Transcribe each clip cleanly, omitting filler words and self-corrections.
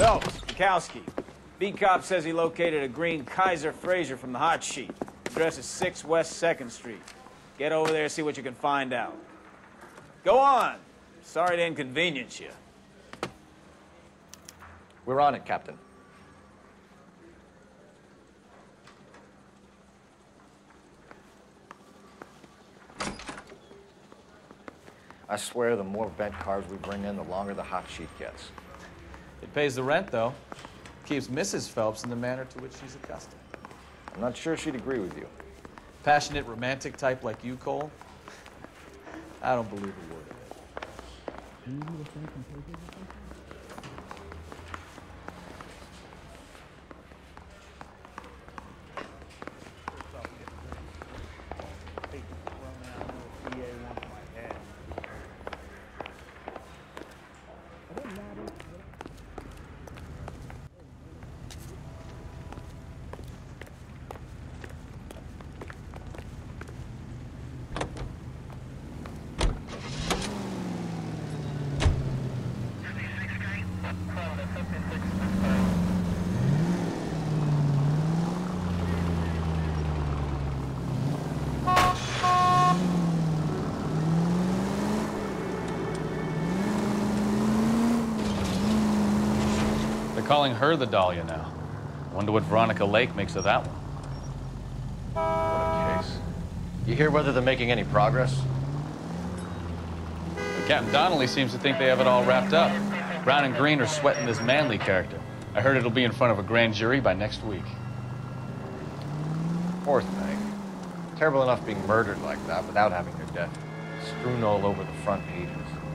Phelps, Mikowski. B-Cop says he located a green Kaiser Fraser from the hot sheet. Address is 6 West 2nd Street. Get over there and see what you can find out. Go on. Sorry to inconvenience you. We're on it, Captain. I swear the more bent cars we bring in, the longer the hot sheet gets. It pays the rent, though. Keeps Mrs. Phelps in the manner to which she's accustomed. I'm not sure she'd agree with you. Passionate, romantic type like you, Cole? I don't believe a word of it. Calling her the Dahlia now. Wonder what Veronica Lake makes of that one. What a case. You hear whether they're making any progress? Captain Donnelly seems to think they have it all wrapped up. Brown and Green are sweating this Manley character. I heard it'll be in front of a grand jury by next week. Poor thing. Terrible enough being murdered like that without having her death strewn all over the front pages.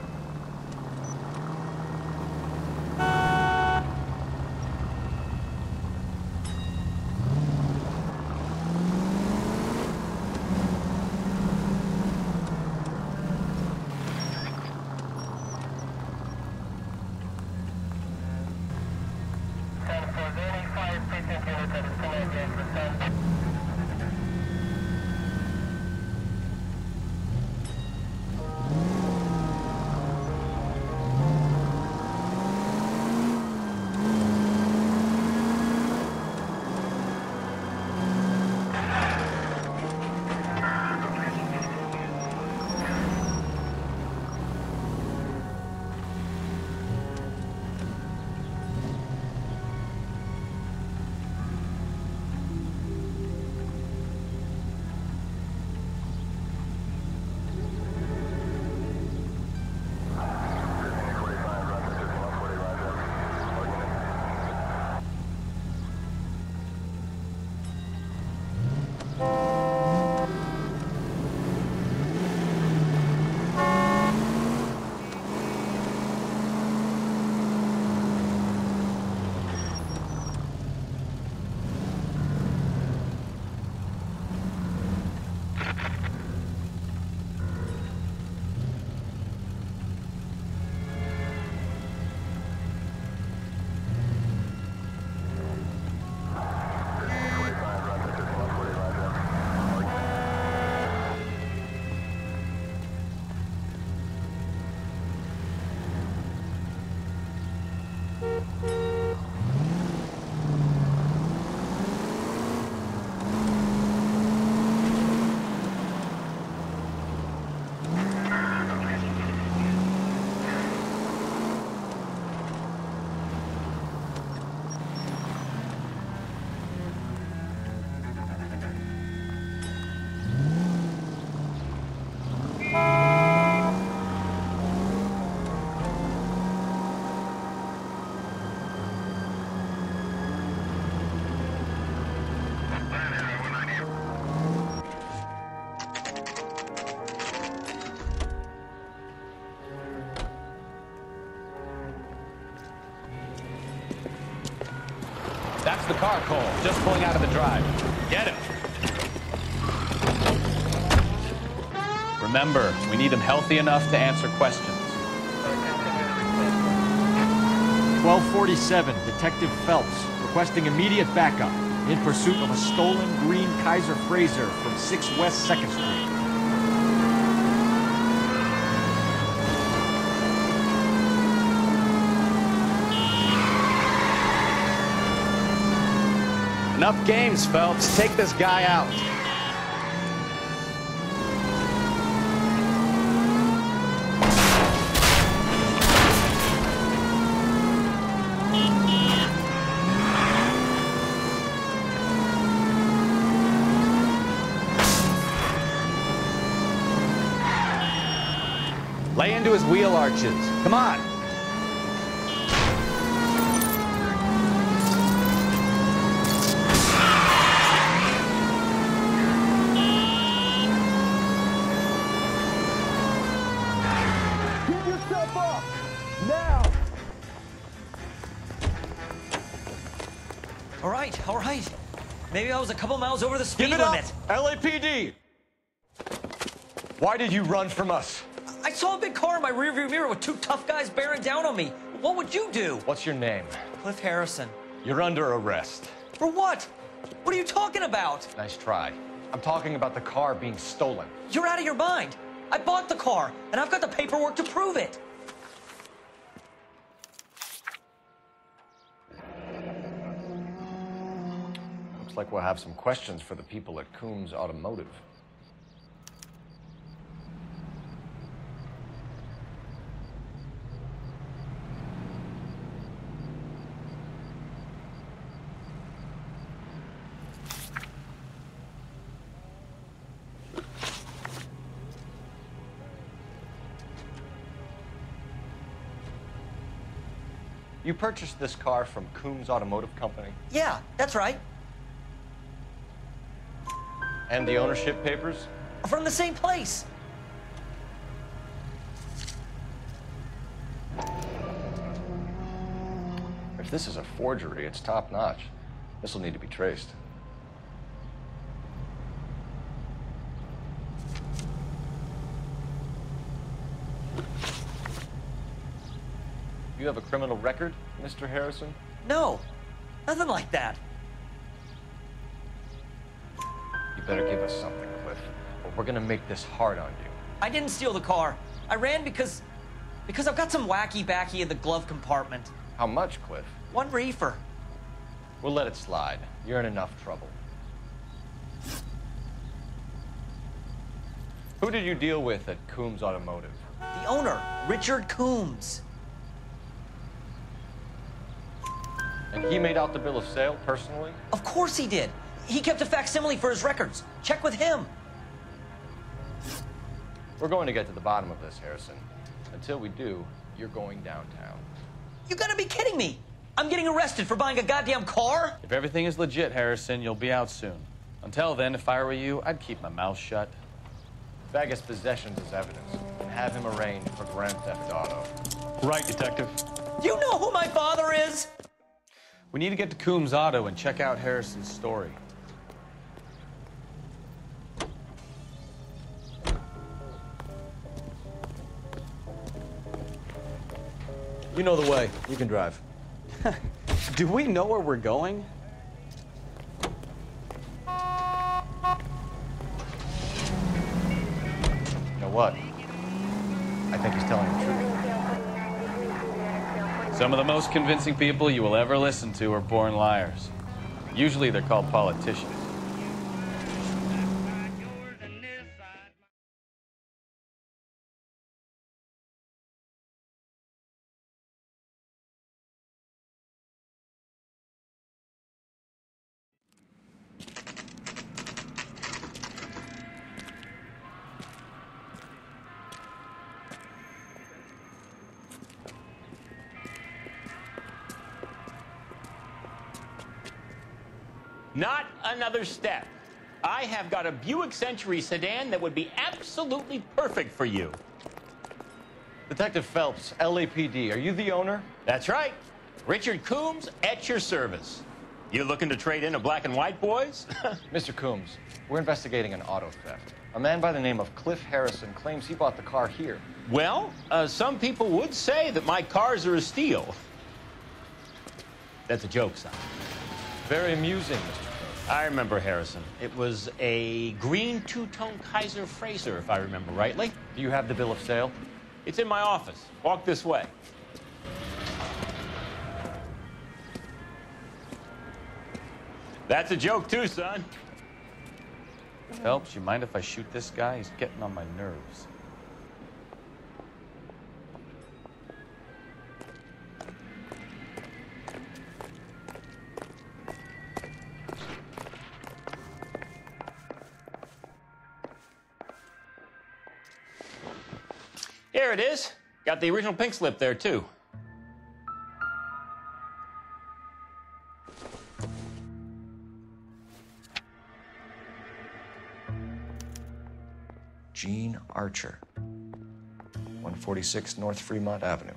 That's the car, Cole. Just pulling out of the drive. Get him. Remember, we need him healthy enough to answer questions. 1247, Detective Phelps, requesting immediate backup in pursuit of a stolen green Kaiser Fraser from 6 West 2nd Street. Enough games, Phelps. Take this guy out. Lay into his wheel arches. Come on. Give yourself up! Now! All right. Maybe I was a couple miles over the speed Give it up! limit. LAPD! Why did you run from us? I saw a big car in my rearview mirror with two tough guys bearing down on me. What would you do? What's your name? Cliff Harrison. You're under arrest. For what? What are you talking about? Nice try. I'm talking about the car being stolen. You're out of your mind. I bought the car, and I've got the paperwork to prove it. Looks like we'll have some questions for the people at Coombs Automotive. You purchased this car from Coombs Automotive Company? Yeah, that's right. And the ownership papers? From the same place. If this is a forgery, it's top-notch. This will need to be traced. You have a criminal record, Mr. Harrison? No, nothing like that. You better give us something, Cliff, or we're gonna make this hard on you. I didn't steal the car. I ran because I've got some wacky backy in the glove compartment. How much, Cliff? 1 reefer. We'll let it slide. You're in enough trouble. Who did you deal with at Coombs Automotive? The owner, Richard Coombs. And he made out the bill of sale personally? Of course he did. He kept a facsimile for his records. Check with him. We're going to get to the bottom of this, Harrison. Until we do, you're going downtown. You gotta be kidding me. I'm getting arrested for buying a goddamn car? If everything is legit, Harrison, you'll be out soon. Until then, if I were you, I'd keep my mouth shut. Vegas possessions as evidence and have him arraigned for Grand Theft Auto. Right, Detective. Do you know who my father is? We need to get to Coombs Auto and check out Harrison's story. You know the way. You can drive. Do we know where we're going? You know what? I think he's telling the truth. Some of the most convincing people you will ever listen to are born liars. Usually they're called politicians. Not another step. I have got a Buick Century sedan that would be absolutely perfect for you. Detective Phelps, LAPD, are you the owner? That's right. Richard Coombs at your service. You looking to trade in a black and white, boys? Mr. Coombs, we're investigating an auto theft. A man by the name of Cliff Harrison claims he bought the car here. Well, some people would say that my cars are a steal. That's a joke, son. Very amusing, Mr. Coombs. I remember Harrison. It was a green two-tone Kaiser Frazer, if I remember rightly. Do you have the bill of sale? It's in my office. Walk this way. That's a joke too, son. Phelps, you mind if I shoot this guy? He's getting on my nerves. Here it is. Got the original pink slip there, too. Gene Archer, 146 North Fremont Avenue.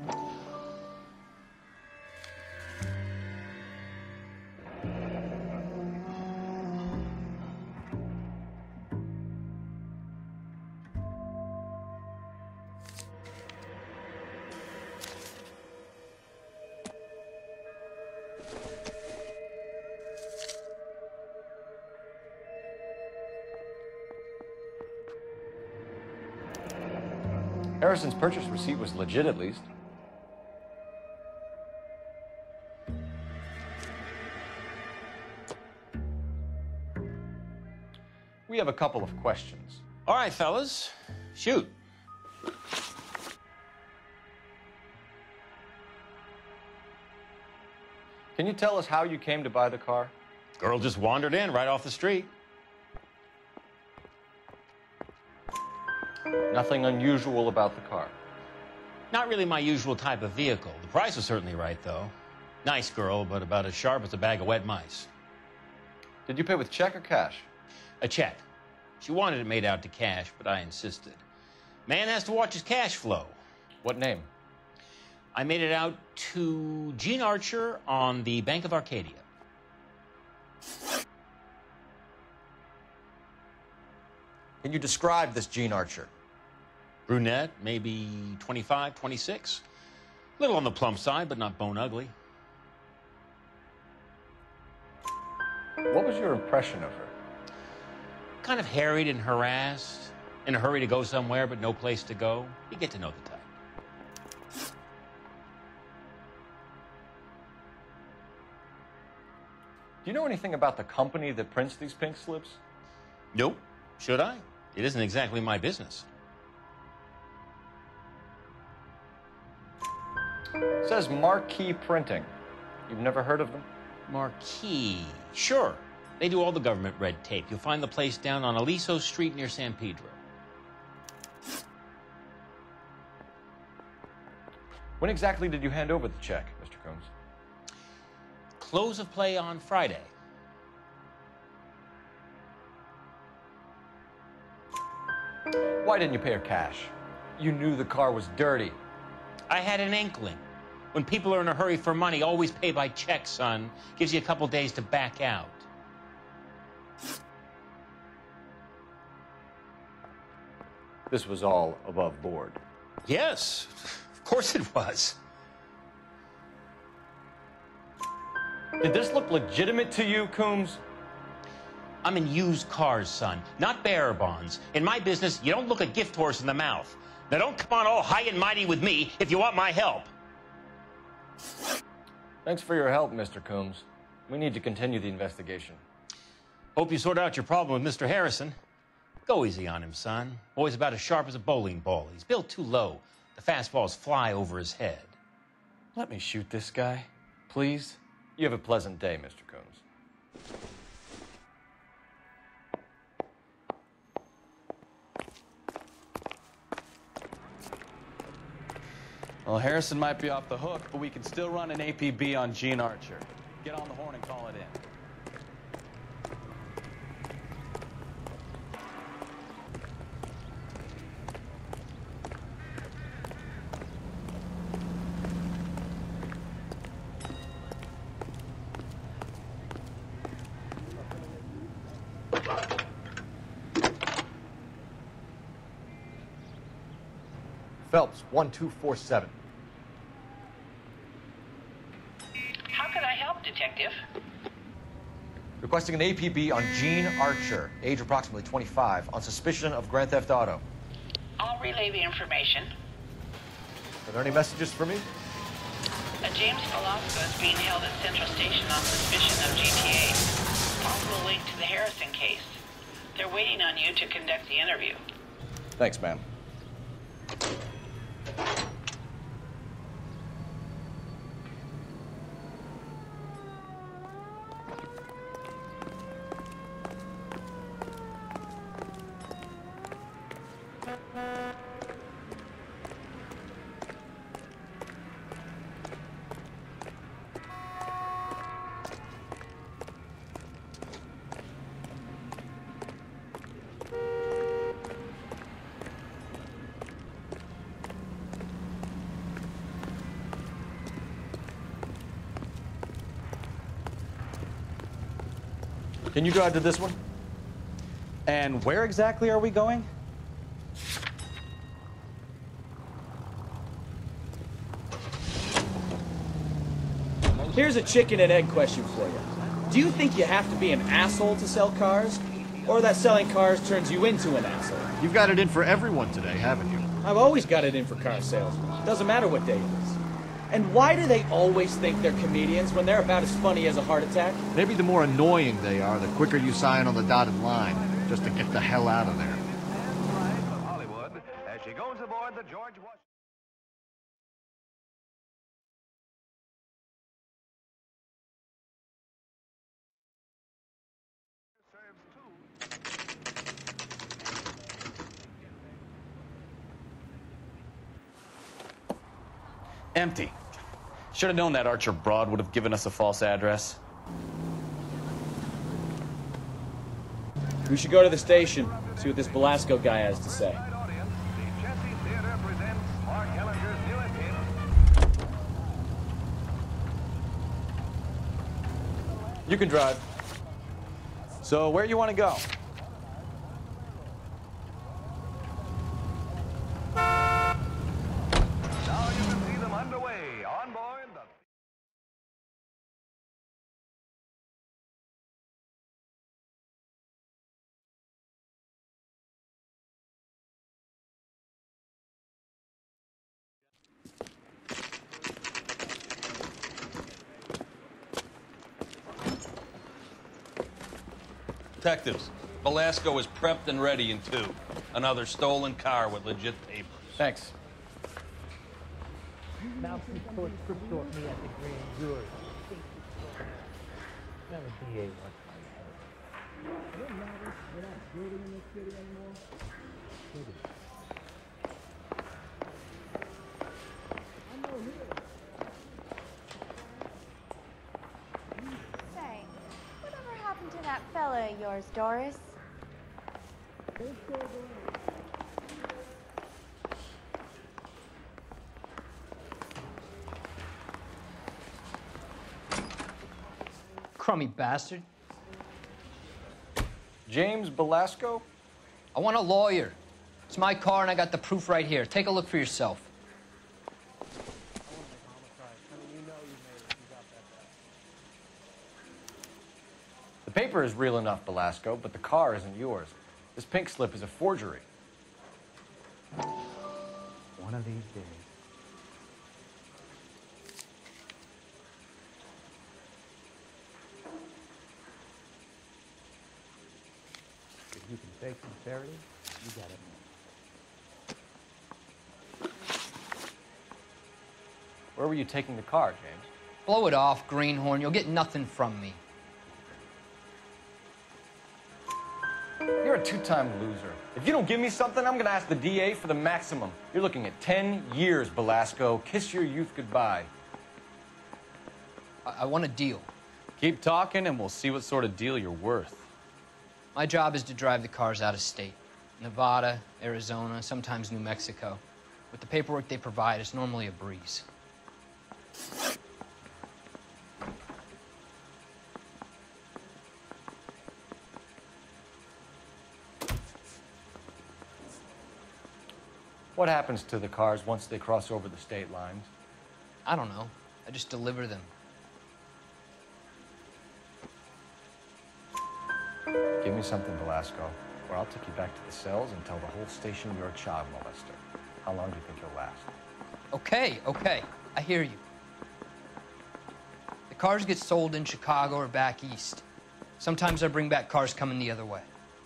Harrison's purchase receipt was legit, at least. We have a couple of questions. All right, fellas. Shoot. Can you tell us how you came to buy the car? Girl just wandered in right off the street. Nothing unusual about the car. Not really my usual type of vehicle. The price was certainly right, though. Nice girl, but about as sharp as a bag of wet mice. Did you pay with check or cash? A check. She wanted it made out to cash, but I insisted. Man has to watch his cash flow. What name? I made it out to Gene Archer on the Bank of Arcadia. Can you describe this Gene Archer? Brunette, maybe 25, 26. A little on the plump side, but not bone ugly. What was your impression of her? Kind of harried and harassed, in a hurry to go somewhere, but no place to go. You get to know the type. Do you know anything about the company that prints these pink slips? Nope. Should I? It isn't exactly my business. It says Marquee Printing. You've never heard of them? Marquee. Sure. They do all the government red tape. You'll find the place down on Aliso Street near San Pedro. When exactly did you hand over the check, Mr. Combs? Close of play on Friday. Why didn't you pay her cash? You knew the car was dirty. I had an inkling. When people are in a hurry for money, always pay by check, son. Gives you a couple days to back out. This was all above board. Yes, of course it was. Did this look legitimate to you, Coombs? I'm in used cars, son, not bearer bonds. In my business, you don't look a gift horse in the mouth. Now don't come on all high and mighty with me if you want my help. Thanks for your help, Mr. Coombs. We need to continue the investigation. Hope you sort out your problem with Mr. Harrison. Go easy on him, son. Boy's about as sharp as a bowling ball. He's built too low. The fastballs fly over his head. Let me shoot this guy, please. You have a pleasant day, Mr. Combs. Well, Harrison might be off the hook, but we can still run an APB on Gene Archer. Get on the horn and call it in. Phelps, 1247. How can I help, Detective? Requesting an APB on Gene Archer, age approximately 25, on suspicion of grand theft auto. I'll relay the information. Are there any messages for me? A James Belasco is being held at Central Station on suspicion of GTA. link to the Harrison case. They're waiting on you to conduct the interview. Thanks, ma'am. Can you drive to this one? And where exactly are we going? Here's a chicken and egg question for you. Do you think you have to be an asshole to sell cars? Or that selling cars turns you into an asshole? You've got it in for everyone today, haven't you? I've always got it in for car salesmen. Doesn't matter what day it is. And why do they always think they're comedians when they're about as funny as a heart attack? Maybe the more annoying they are, the quicker you sign on the dotted line, just to get the hell out of there. Hollywood, as she goes aboard the George Washington. Empty. Should have known that Archer broad would have given us a false address. We should go to the station, see what this Belasco guy has to say. You can drive. So where you want to go? Now you can see them underway on board the... Detectives, Belasco is prepped and ready in 2. Another stolen car with legit papers. Thanks. Now some court scripture me at the grand jury. Now the DA wants my head. Doesn't matter. We're not building in this city anymore. Say, whatever happened to that fella of yours, Doris? Crummy bastard. James Belasco? I want a lawyer. It's my car and I got the proof right here. Take a look for yourself. The paper is real enough, Belasco, but the car isn't yours. This pink slip is a forgery. One of these days. If you can fake sincerity, you got it. Where were you taking the car, James? Blow it off, greenhorn. You'll get nothing from me. You're a two-time loser. If you don't give me something, I'm gonna ask the DA for the maximum. You're looking at 10 years, Belasco. Kiss your youth goodbye. I want a deal. Keep talking and we'll see what sort of deal you're worth. My job is to drive the cars out of state. Nevada, Arizona, sometimes New Mexico. With the paperwork they provide, it's normally a breeze. What happens to the cars once they cross over the state lines? I don't know. I just deliver them. Give me something, Belasco, or I'll take you back to the cells and tell the whole station you're a child molester. How long do you think you'll last? Okay, okay. I hear you. The cars get sold in Chicago or back east. Sometimes I bring back cars coming the other way.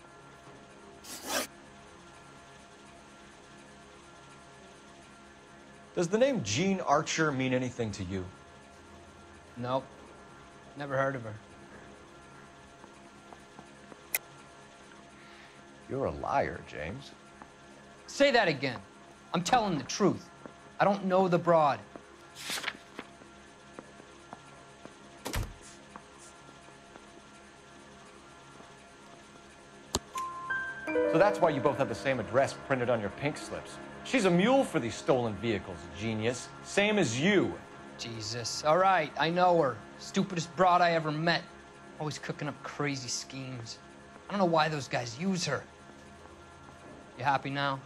Does the name Jean Archer mean anything to you? Nope. Never heard of her. You're a liar, James. Say that again. I'm telling the truth. I don't know the broad. So that's why you both have the same address printed on your pink slips. She's a mule for these stolen vehicles, genius. Same as you. Jesus. All right, I know her. Stupidest broad I ever met. Always cooking up crazy schemes. I don't know why those guys use her. You happy now?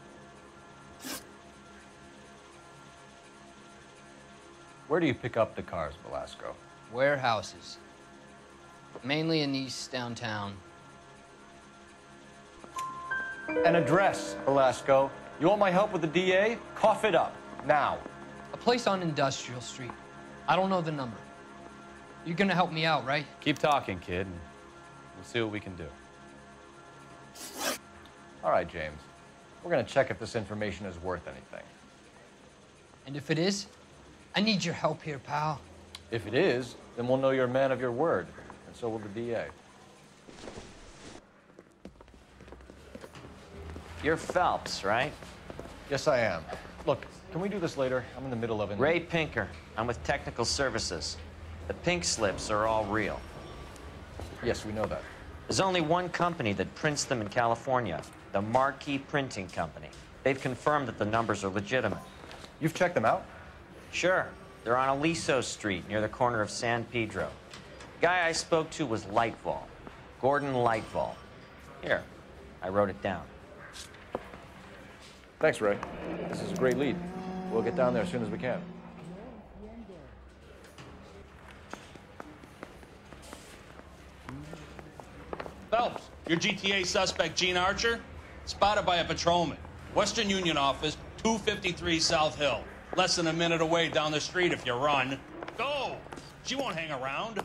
Where do you pick up the cars, Belasco? Warehouses. Mainly in East downtown. An address, Belasco. You want my help with the DA? Cough it up, now. A place on Industrial Street. I don't know the number. You're gonna help me out, right? Keep talking, kid, and we'll see what we can do. All right, James. We're gonna check if this information is worth anything. And if it is, I need your help here, pal. If it is, then we'll know you're a man of your word, and so will the DA. You're Phelps, right? Yes, I am. Look, can we do this later? I'm in the middle of it. Ray Pinker. I'm with Technical Services. The pink slips are all real. Yes, we know that. There's only one company that prints them in California, the Marquee Printing Company. They've confirmed that the numbers are legitimate. You've checked them out? Sure. They're on Aliso Street, near the corner of San Pedro. The guy I spoke to was Lightval. Gordon Lightval. Here, I wrote it down. Thanks, Ray. This is a great lead. We'll get down there as soon as we can. Phelps, your GTA suspect, Jean Archer, spotted by a patrolman. Western Union office, 253 South Hill. Less than a minute away down the street if you run. Go! She won't hang around.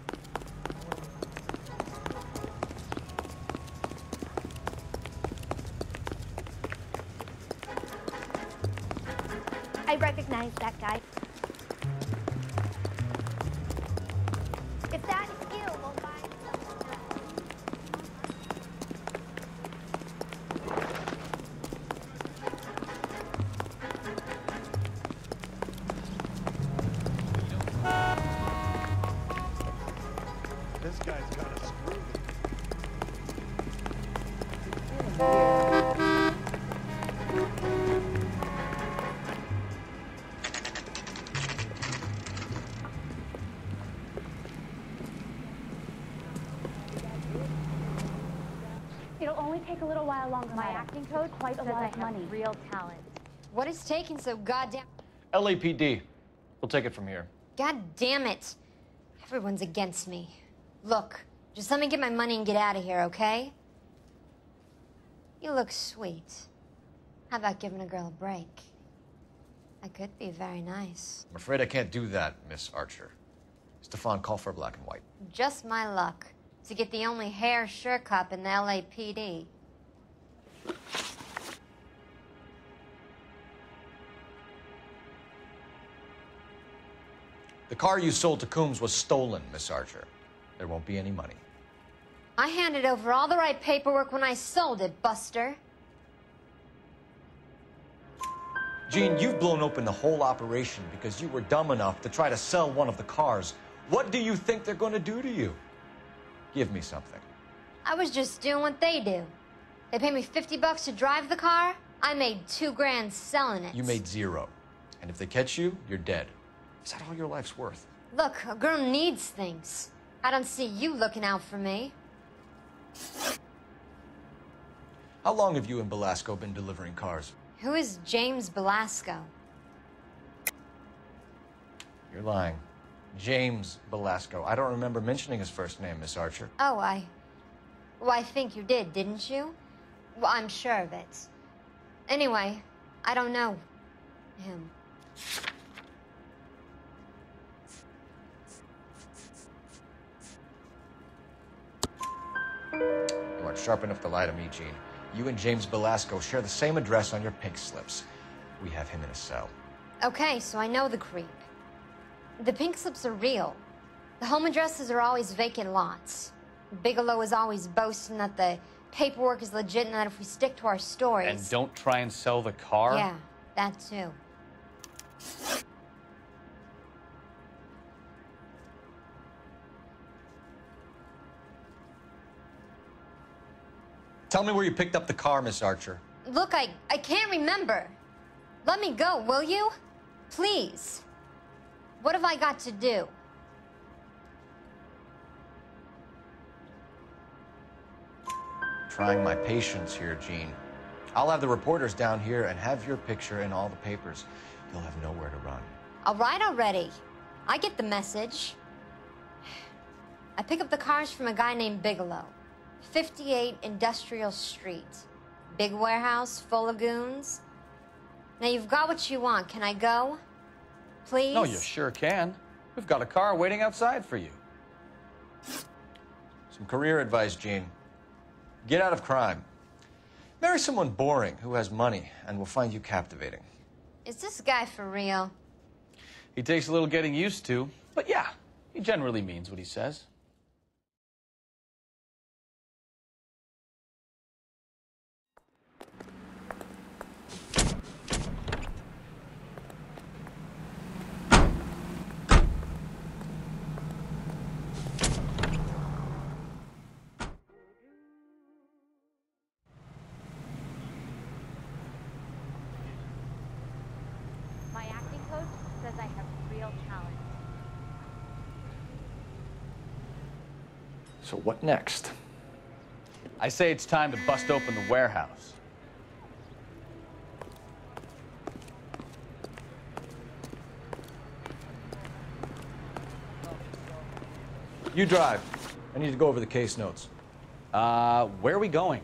I recognize that guy. If that is you, we'll find someone else. This guy's got a screw. It'll only take a little while longer. My acting coach quite a lot of money. Real talent. What is taking so goddamn? LAPD. We'll take it from here. God damn it! Everyone's against me. Look, just let me get my money and get out of here, okay? You look sweet. How about giving a girl a break? I could be very nice. I'm afraid I can't do that, Miss Archer. Stefan, call for black and white. Just my luck to get the only hair sure cop in the LAPD. The car you sold to Coombs was stolen, Miss Archer. There won't be any money. I handed over all the right paperwork when I sold it, Buster. Jean, you've blown open the whole operation because you were dumb enough to try to sell one of the cars. What do you think they're going to do to you? Give me something. I was just doing what they do. They paid me $50 to drive the car. I made $2 grand selling it. You made zero. And if they catch you, you're dead. Is that all your life's worth? Look, a girl needs things. I don't see you looking out for me. How long have you and Belasco been delivering cars? Who is James Belasco? You're lying. James Belasco. I don't remember mentioning his first name, Miss Archer. Oh, well, I think you did, didn't you? Well, I'm sure of it. Anyway, I don't know him. You aren't sharp enough to lie to me, Gene. You and James Belasco share the same address on your pink slips. We have him in a cell. Okay, so I know the creep. The pink slips are real. The home addresses are always vacant lots. Bigelow is always boasting that the paperwork is legit and that if we stick to our stories... And don't try and sell the car? Yeah, that too. Tell me where you picked up the car, Miss Archer. Look, I can't remember. Let me go, will you? Please. What have I got to do? Trying my patience here, Gene. I'll have the reporters down here and have your picture in all the papers. You'll have nowhere to run. All right already. I get the message. I pick up the cars from a guy named Bigelow. 58 Industrial Street. Big warehouse full of goons. Now you've got what you want. Can I go? Please? No, you sure can. We've got a car waiting outside for you. Some career advice, Gene. Get out of crime. Marry someone boring who has money and will find you captivating. Is this guy for real? He takes a little getting used to, but yeah, he generally means what he says. My acting coach says I have real talent. So what next? I say it's time to bust open the warehouse. You drive. I need to go over the case notes. Where are we going?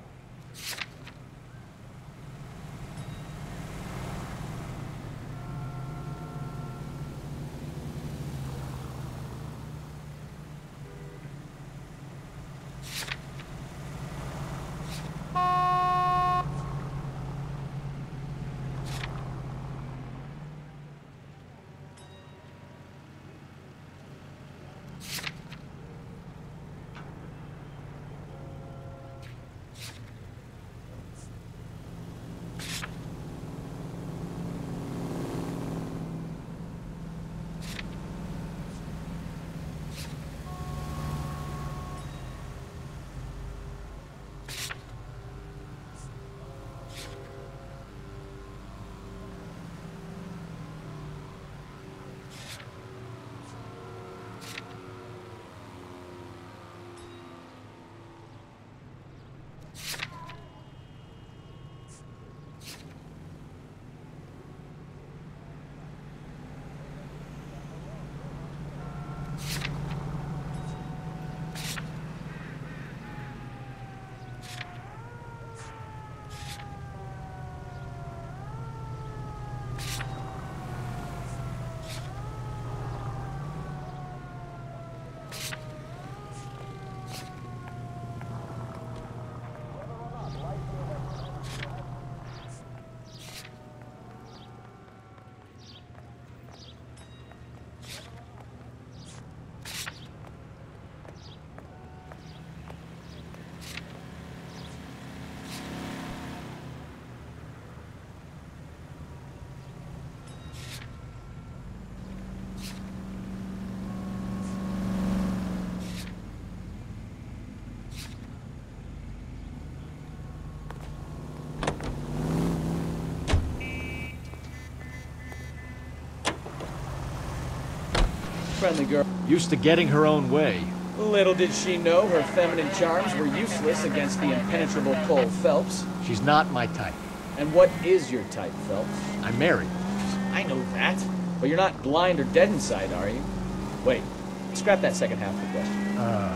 Friendly girl. Used to getting her own way. Little did she know her feminine charms were useless against the impenetrable Cole Phelps. She's not my type. And what is your type, Phelps? I'm married. I know that. But you're not blind or dead inside, are you? Wait, scrap that second half of the question.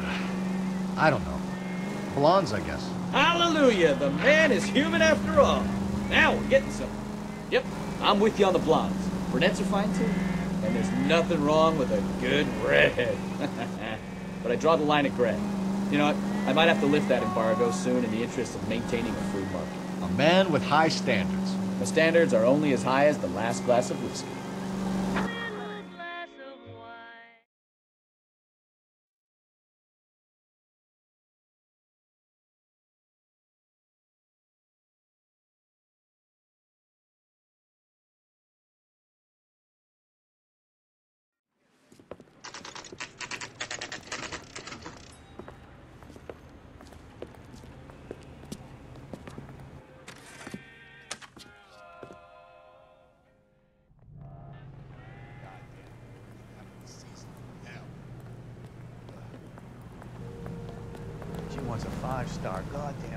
I don't know. Blondes, I guess. Hallelujah! The man is human after all. Now we're getting somewhere. Yep, I'm with you on the blondes. Brunettes are fine too. And there's nothing wrong with a good redhead. But I draw the line at gray. You know what? I might have to lift that embargo soon in the interest of maintaining a free market. A man with high standards. The standards are only as high as the last glass of whiskey. She wants a 5-star, goddamn.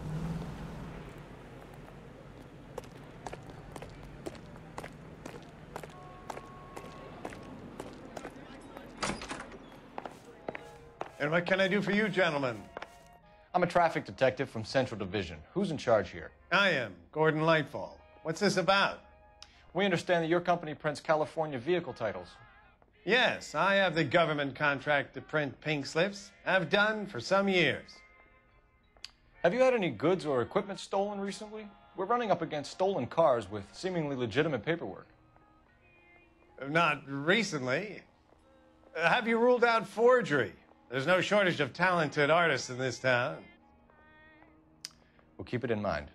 And what can I do for you, gentlemen? I'm a traffic detective from Central Division. Who's in charge here? I am, Gordon Lightfall. What's this about? We understand that your company prints California vehicle titles. Yes, I have the government contract to print pink slips. I've done for some years. Have you had any goods or equipment stolen recently? We're running up against stolen cars with seemingly legitimate paperwork. Not recently. Have you ruled out forgery? There's no shortage of talented artists in this town. We'll keep it in mind.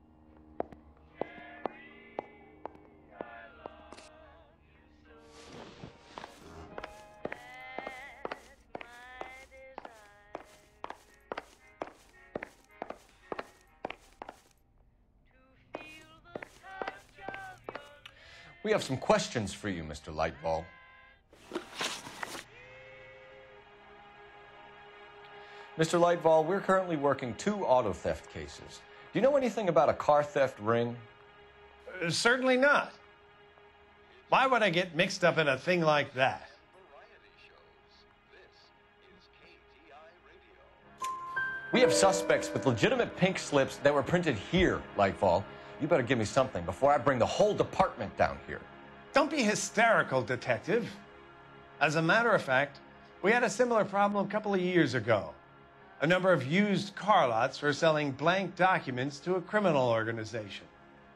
We have some questions for you, Mr. Lightball. Mr. Lightball, we're currently working 2 auto theft cases. Do you know anything about a car theft ring? Certainly not. Why would I get mixed up in a thing like that? We have suspects with legitimate pink slips that were printed here, Lightfall. You better give me something before I bring the whole department down here. Don't be hysterical, Detective. As a matter of fact, we had a similar problem a couple of years ago. A number of used car lots were selling blank documents to a criminal organization.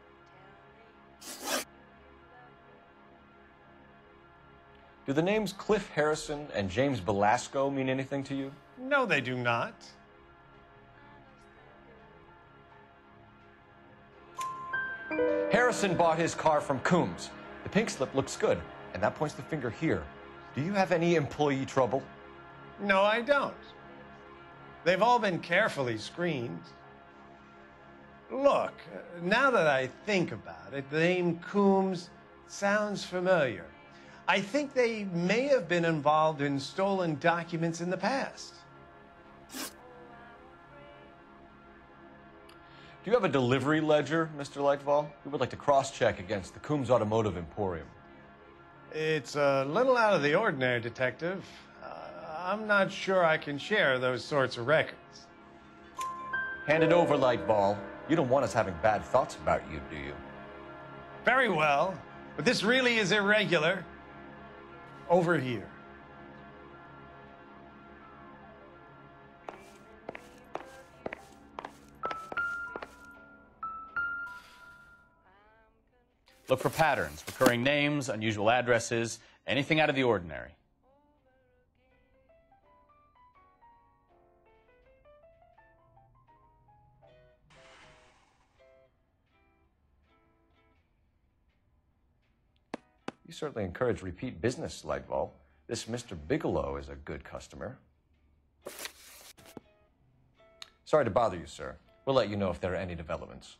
Do the names Cliff Harrison and James Belasco mean anything to you? No, they do not. Harrison bought his car from Coombs. The pink slip looks good, and that points the finger here. Do you have any employee trouble? No, I don't. They've all been carefully screened. Look, now that I think about it, the name Coombs sounds familiar. I think they may have been involved in stolen documents in the past. Do you have a delivery ledger, Mr. Lightfall? We would like to cross-check against the Coombs Automotive Emporium. It's a little out of the ordinary, Detective. I'm not sure I can share those sorts of records. Hand it over, Lightball. You don't want us having bad thoughts about you, do you? Very well, but this really is irregular. Over here. Look for patterns, recurring names, unusual addresses, anything out of the ordinary. You certainly encourage repeat business, Lightball. This Mr. Bigelow is a good customer. Sorry to bother you, sir. We'll let you know if there are any developments.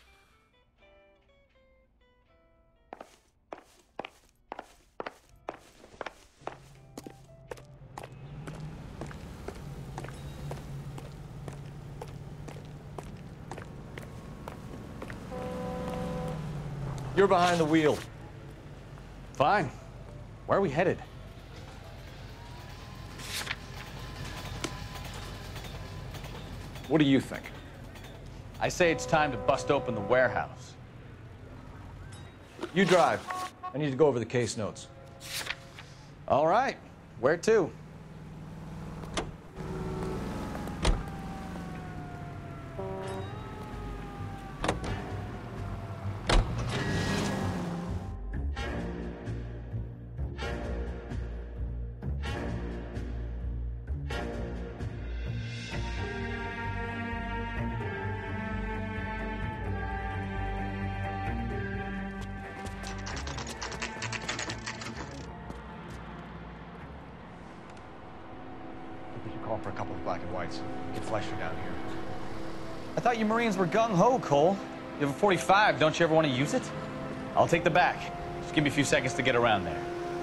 You're behind the wheel. Fine. Where are we headed? What do you think? I say it's time to bust open the warehouse. You drive. I need to go over the case notes. All right. Where to? black and whites. Get fresher down here. I thought you Marines were gung-ho, Cole. You have a 45, don't you ever want to use it? I'll take the back. Just give me a few seconds to get around there.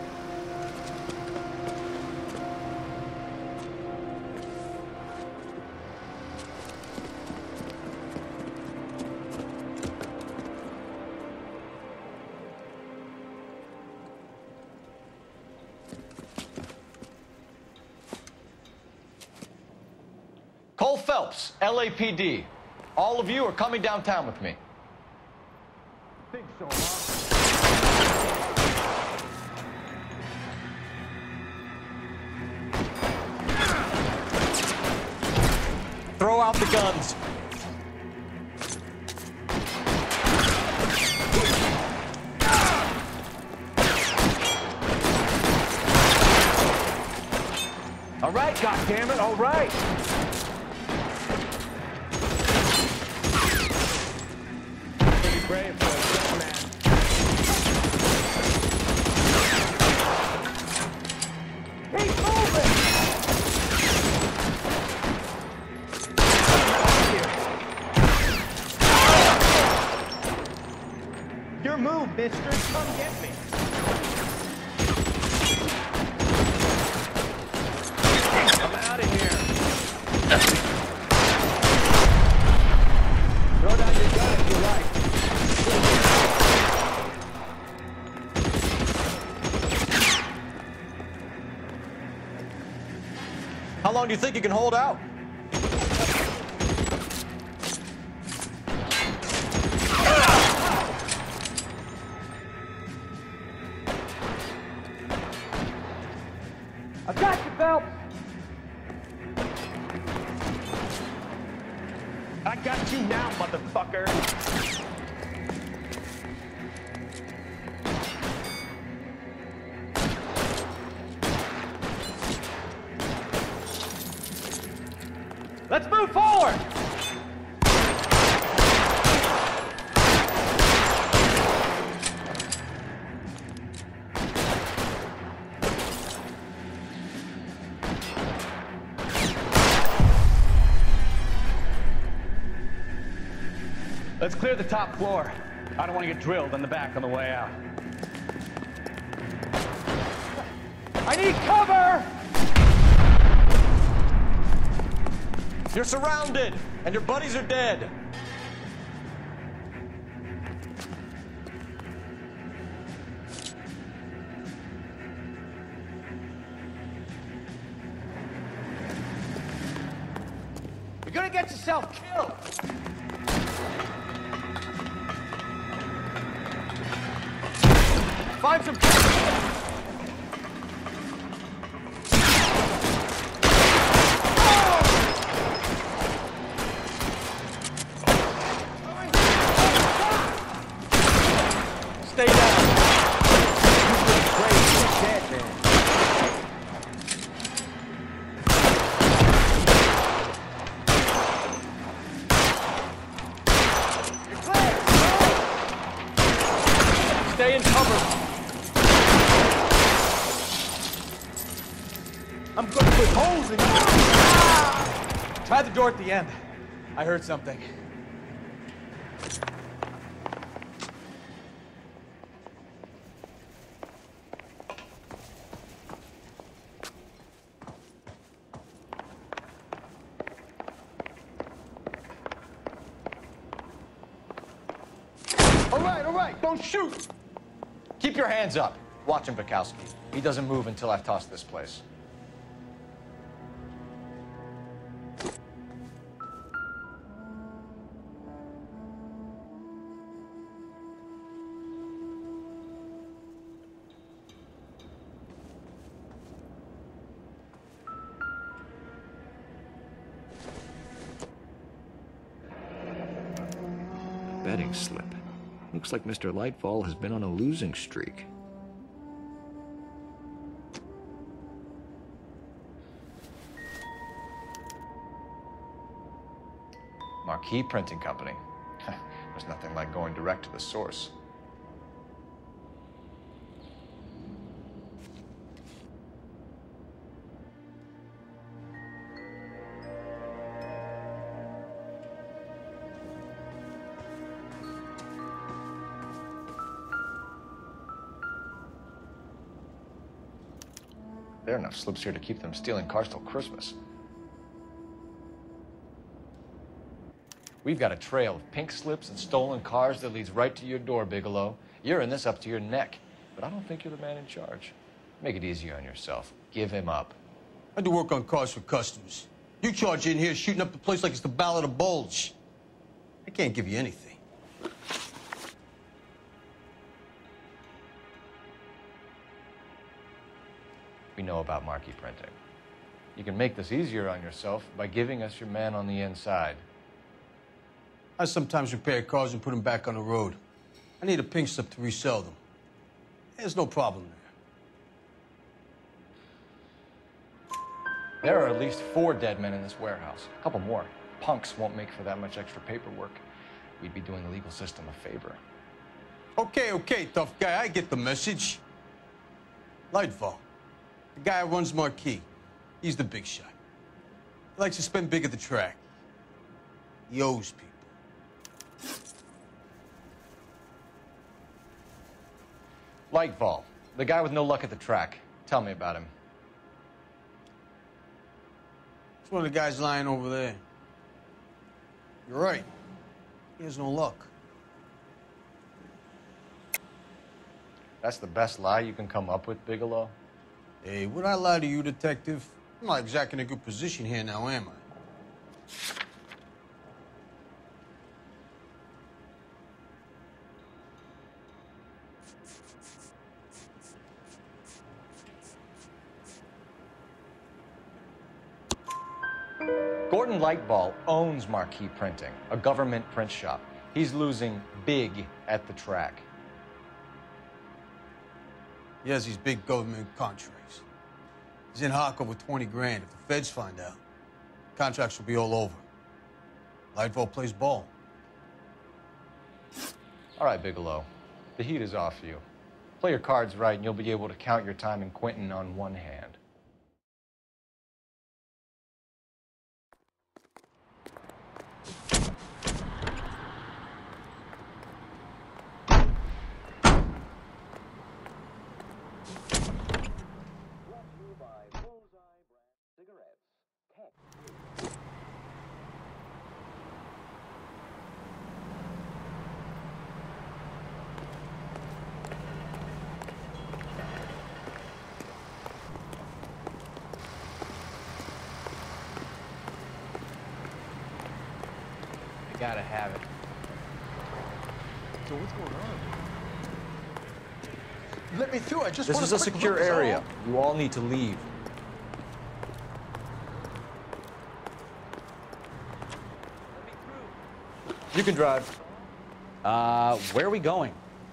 Cole Phelps, LAPD. All of you are coming downtown with me. Think so, Throw out the guns. All right, goddammit, all right. Pretty brave for a young man. Keep moving! Your move, mister. Come get me. I'm out of here. Throw down your gun if you like. How long do you think you can hold out? I got you, Phelps. I got you now, motherfucker. Let's move forward. Let's clear the top floor. I don't want to get drilled in the back on the way out. I need cover! You're surrounded, and your buddies are dead. You're gonna get yourself killed. Find some cover. Stay down. You've been crazy and dead, man. You're clear. Stay in cover. I'm gonna put holes in you. Try the door at the end. I heard something. All right, don't shoot! Keep your hands up. Watch him, Bukowski. He doesn't move until I've tossed this place. Betting slip. Looks like Mr. Lightfall has been on a losing streak. Marquee Printing Company. There's nothing like going direct to the source. There are enough slips here to keep them stealing cars till Christmas. We've got a trail of pink slips and stolen cars that leads right to your door, Bigelow. You're in this up to your neck, but I don't think you're the man in charge. Make it easier on yourself. Give him up. I do work on cars for customers. You charge in here shooting up the place like it's the Ballad of Bulge. I can't give you anything. We know about marquee printing. You can make this easier on yourself by giving us your man on the inside. I sometimes repair cars and put them back on the road. I need a pink slip to resell them. There's no problem there. There are at least 4 dead men in this warehouse. A couple more. Punks won't make for that much extra paperwork. We'd be doing the legal system a favor. Okay, tough guy. I get the message. Lightfall. The guy who runs Marquee. He's the big shot. He likes to spend big at the track. He owes people. Lightfall, the guy with no luck at the track. Tell me about him. It's one of the guys lying over there. You're right. He has no luck. That's the best lie you can come up with, Bigelow? Hey, would I lie to you, detective? I'm not exactly in a good position here now, am I? Gordon Lightball owns Marquee Printing, a government print shop. He's losing big at the track. He has these big government contracts. He's in hock over 20 grand. If the feds find out, contracts will be all over. Lightfall plays ball. All right, Bigelow. The heat is off you. Play your cards right, and you'll be able to count your time in Quentin on one hand. Gotta have it. So what's going on? Let me through. I just This want is a quick secure look, is area. all. You all need to leave. You can drive. Where are we going?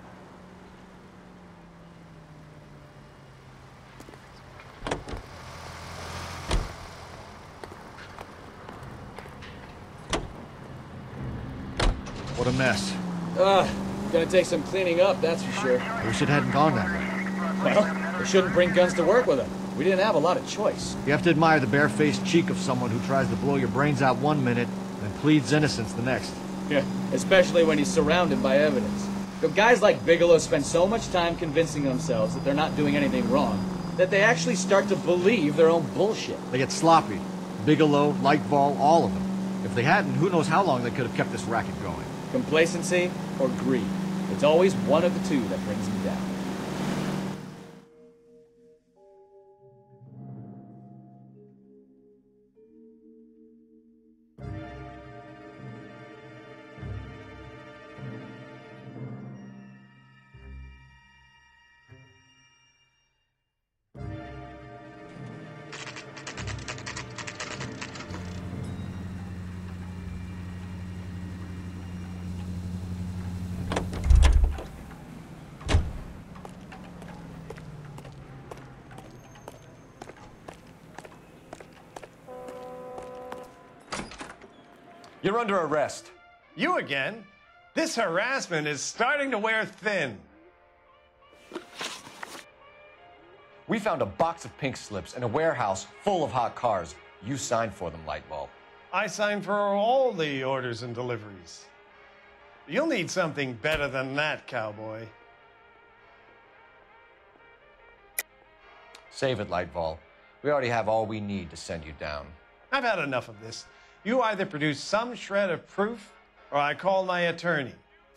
What a mess. Gonna take some cleaning up, that's for sure. I wish it hadn't gone that way. Well, we shouldn't bring guns to work with them. We didn't have a lot of choice. You have to admire the barefaced cheek of someone who tries to blow your brains out one minute and pleads innocence the next. Yeah, especially when he's surrounded by evidence. But guys like Bigelow spend so much time convincing themselves that they're not doing anything wrong that they actually start to believe their own bullshit. They get sloppy. Bigelow, Lightfall, all of them. If they hadn't, who knows how long they could have kept this racket going. Complacency or greed. It's always one of the two that brings them down. You're under arrest. You again? This harassment is starting to wear thin. We found a box of pink slips in a warehouse full of hot cars. You signed for them, Lightball. I signed for all the orders and deliveries. You'll need something better than that, cowboy. Save it, Lightfall. We already have all we need to send you down. I've had enough of this. You either produce some shred of proof, or I call my attorney.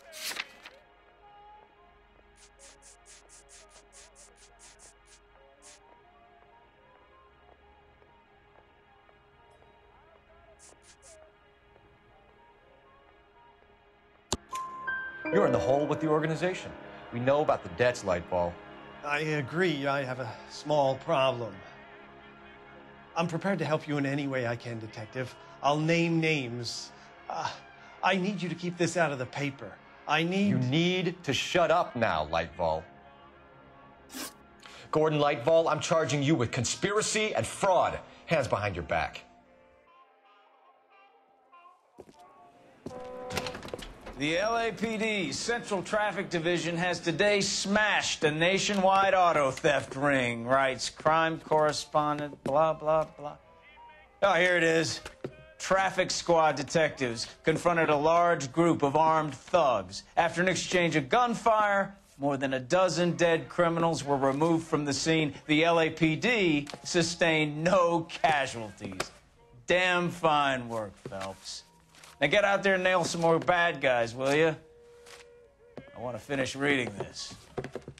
You're in the hole with the organization. We know about the debts, Lightfall. I agree. I have a small problem. I'm prepared to help you in any way I can, Detective. I'll name names. I need you to keep this out of the paper. You need to shut up now, Lightfall. Gordon Lightfall, I'm charging you with conspiracy and fraud. Hands behind your back. The LAPD Central Traffic Division has today smashed a nationwide auto theft ring, writes crime correspondent, blah, blah, blah. Oh, here it is. Traffic squad detectives confronted a large group of armed thugs. After an exchange of gunfire, more than a dozen dead criminals were removed from the scene. The LAPD sustained no casualties. Damn fine work, Phelps. Now get out there and nail some more bad guys, will you? I want to finish reading this.